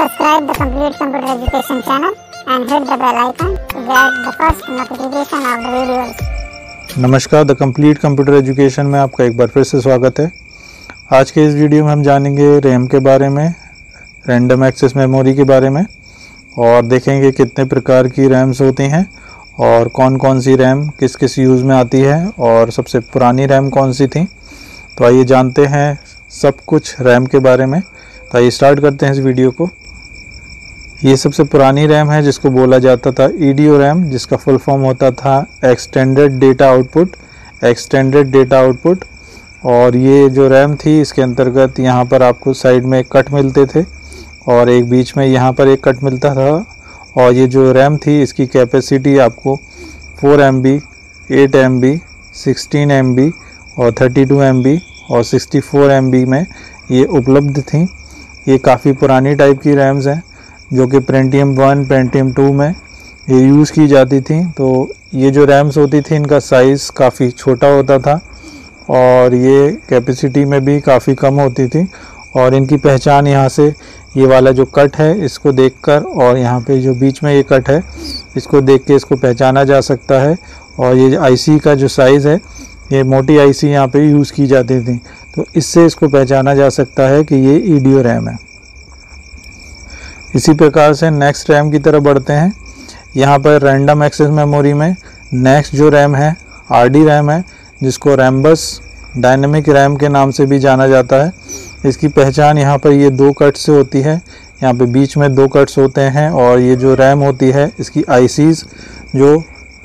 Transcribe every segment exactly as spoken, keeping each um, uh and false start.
subscribe the Complete Computer Education channel and hit the bell icon to get the first notification of the videos. नमस्कार, the complete computer education में आपका एक बार फिर से स्वागत है। आज के इस वीडियो में हम जानेंगे रैम के बारे में, रैंडम एक्सेस मेमोरी के बारे में, और देखेंगे कितने प्रकार की रैम्स होती हैं और कौन कौन सी रैम किस किस यूज़ में आती है और सबसे पुरानी रैम कौन सी थी। तो आइए जानते हैं सब कुछ रैम के बारे में। तो आइए स्टार्ट करते हैं इस वीडियो को। ये सबसे पुरानी रैम है जिसको बोला जाता था ई डी ओ रैम, जिसका फुल फॉर्म होता था extended data output, extended data output. और ये जो रैम थी इसके अंतर्गत यहाँ पर आपको साइड में एक कट मिलते थे और एक बीच में यहाँ पर एक कट मिलता था। और ये जो रैम थी इसकी कैपेसिटी आपको four M B, eight M B, sixteen M B और थर्टी टू एम बी और सिक्सटी फोर एम बी में ये उपलब्ध थी। ये काफ़ी पुरानी टाइप की रैम्स हैं जो कि पेंटियम वन, पेंटियम टू में ये यूज़ की जाती थी। तो ये जो रैम्स होती थी इनका साइज़ काफ़ी छोटा होता था और ये कैपेसिटी में भी काफ़ी कम होती थी। और इनकी पहचान यहाँ से ये वाला जो कट है इसको देखकर और यहाँ पे जो बीच में ये कट है इसको देख के इसको पहचाना जा सकता है। और ये आईसी का जो साइज़ है, ये मोटी आईसी यहाँ पे यूज़ की जाती थी, तो इससे इसको पहचाना जा सकता है कि ये ई डी ओ रैम है। इसी प्रकार से नेक्स्ट रैम की तरफ बढ़ते हैं। यहाँ पर रैंडम एक्सेस मेमोरी में नेक्स्ट जो रैम है आर डी रैम है, जिसको रैम्बस डायनेमिक रैम के नाम से भी जाना जाता है। इसकी पहचान यहाँ पर ये दो कट से होती है, यहाँ पे बीच में दो कट्स होते हैं। और ये जो रैम होती है इसकी आईसीज़ जो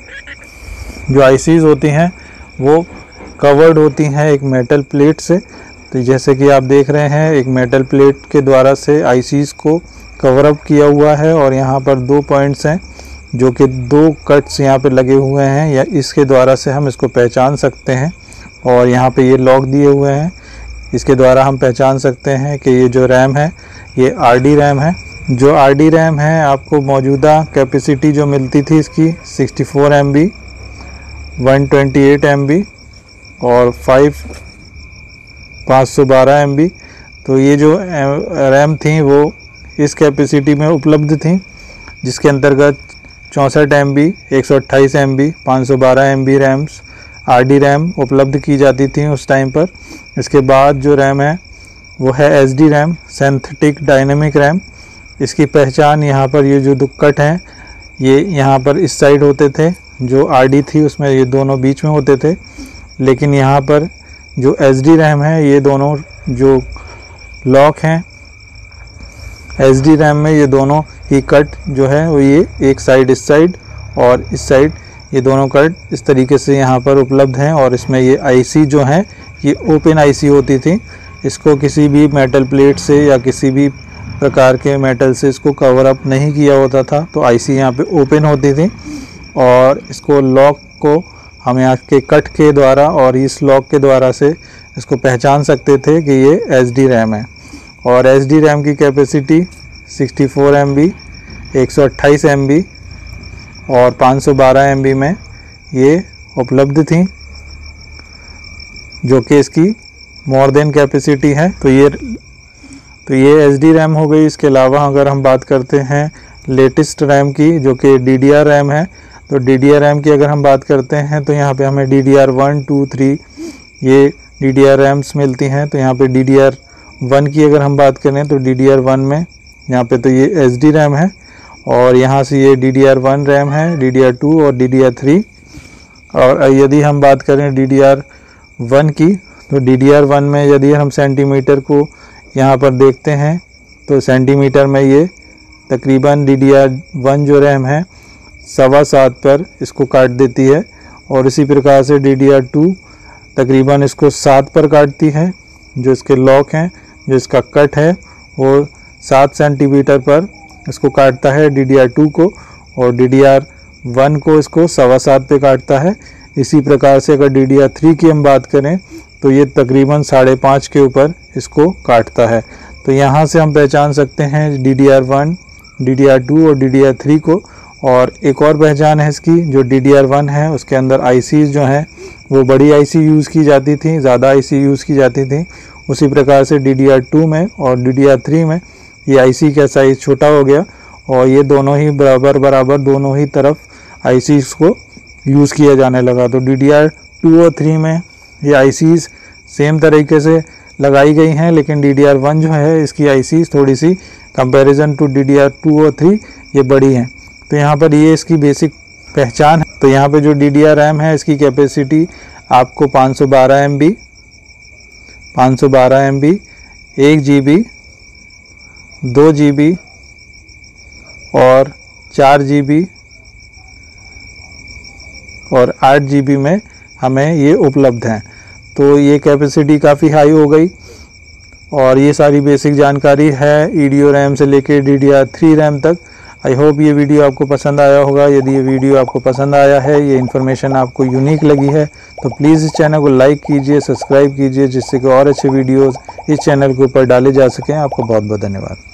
जो आईसीज़ होती हैं वो कवर्ड होती हैं एक मेटल प्लेट से। तो जैसे कि आप देख रहे हैं एक मेटल प्लेट के द्वारा से आईसीज़ को कवर अप किया हुआ है। और यहाँ पर दो पॉइंट्स हैं जो कि दो कट्स यहाँ पे लगे हुए हैं, या इसके द्वारा से हम इसको पहचान सकते हैं। और यहाँ पे ये लॉक दिए हुए हैं, इसके द्वारा हम पहचान सकते हैं कि ये जो रैम है ये आर डी रैम है। जो आर डी रैम है आपको मौजूदा कैपेसिटी जो मिलती थी इसकी sixty four M B, one twenty eight M B और फाइव पाँच सौ बारह एम बी। तो ये जो रैम थी वो इस कैपेसिटी में उपलब्ध थी, जिसके अंतर्गत चौंसठ एम बी, एक सौ अट्ठाईस एम बी, पाँच सौ बारह M B RAMs R D RAM उपलब्ध की जाती थी उस टाइम पर। इसके बाद जो रैम है वो है S D RAM, synthetic dynamic RAM. इसकी पहचान यहाँ पर ये जो दो कट हैं ये यहाँ पर इस साइड होते थे, जो आर डी थी उसमें ये दोनों बीच में होते थे। लेकिन यहाँ पर जो एस डी रैम है ये दोनों जो लॉक हैं एस डी रैम में, ये दोनों ही कट जो है वो ये एक साइड इस साइड और इस साइड ये दोनों कट इस तरीके से यहाँ पर उपलब्ध हैं। और इसमें ये आईसी जो है ये ओपन आईसी होती थी, इसको किसी भी मेटल प्लेट से या किसी भी प्रकार के मेटल से इसको कवर अप नहीं किया होता था। तो आईसी यहाँ पे ओपन होती थी और इसको लॉक को हम यहाँ के कट के द्वारा और इस लॉक के द्वारा से इसको पहचान सकते थे कि ये एस डी रैम है। और एस डी रैम की capacity sixty four M B, एक सौ अट्ठाईस एम बी और पाँच सौ बारह एम बी में ये उपलब्ध थी, जो कि इसकी मोर देन कैपेसिटी है। तो ये तो ये एस डी रैम हो गई। इसके अलावा अगर हम बात करते हैं लेटेस्ट रैम की, जो कि डी डी आर रैम है, तो डी डी आर रैम की अगर हम बात करते हैं तो यहाँ पे हमें D D R one, two, three ये डी डी आर रैम्स मिलती हैं। तो यहाँ पे डी डी आर वन की अगर हम बात करें तो डी डी आर वन में यहाँ पे तो ये एस डी रैम है और यहाँ से ये D D R one RAM है, डी डी आर टू और डी डी आर थ्री। और यदि हम बात करें डी डी आर वन की तो डी डी आर वन में यदि हम सेंटीमीटर को यहाँ पर देखते हैं तो सेंटीमीटर में ये तकरीबन डी डी आर वन जो रैम है सवा सात पर इसको काट देती है। और इसी प्रकार से डी डी आर टू तकरीबन इसको सात पर काटती है। जो इसके लॉक हैं, जो इसका कट है वो सात सेंटीमीटर पर इसको काटता है डी डी आर टू को, और डी डी आर वन को इसको सवा सात पे काटता है। इसी प्रकार से अगर डी डी आर थ्री की हम बात करें तो ये तकरीबन साढ़े पाँच के ऊपर इसको काटता है। तो यहाँ से हम पहचान सकते हैं D D R one, D D R two और डी डी आर थ्री को। और एक और पहचान है इसकी, जो डी डी आर वन है उसके अंदर आईसीज़ जो हैं वो बड़ी आईसी यूज़ की जाती थी, ज़्यादा आईसी यूज़ की जाती थी। उसी प्रकार से डी डी आर टू में और डी डी आर थ्री में ये आईसी का साइज़ छोटा हो गया और ये दोनों ही बराबर बराबर दोनों ही तरफ आईसीज को यूज़ किया जाने लगा। तो डी डी आर टू और थ्री में ये आईसीज सेम तरीके से लगाई गई हैं, लेकिन डी डी आर वन जो है इसकी आईसीज थोड़ी सी comparison to D D R two और थ्री ये बड़ी हैं। तो यहाँ पर ये इसकी बेसिक पहचान है। तो यहाँ पे जो डी डी आर रैम है इसकी कैपेसिटी आपको पाँच सौ बारह एम बी पाँच सौ बारह एम बी एक जी बी दो जी बी और चार जी बी और आठ जी बी में हमें ये उपलब्ध हैं। तो ये कैपेसिटी काफ़ी हाई हो गई और ये सारी बेसिक जानकारी है ई डी ओ रैम से लेके D D R three RAM तक। आई होप ये वीडियो आपको पसंद आया होगा। यदि ये वीडियो आपको पसंद आया है, ये इन्फॉर्मेशन आपको यूनिक लगी है, तो प्लीज़ इस चैनल को लाइक कीजिए, सब्सक्राइब कीजिए, जिससे कि और अच्छे वीडियोस इस चैनल के ऊपर डाले जा सकें। आपको बहुत बहुत धन्यवाद।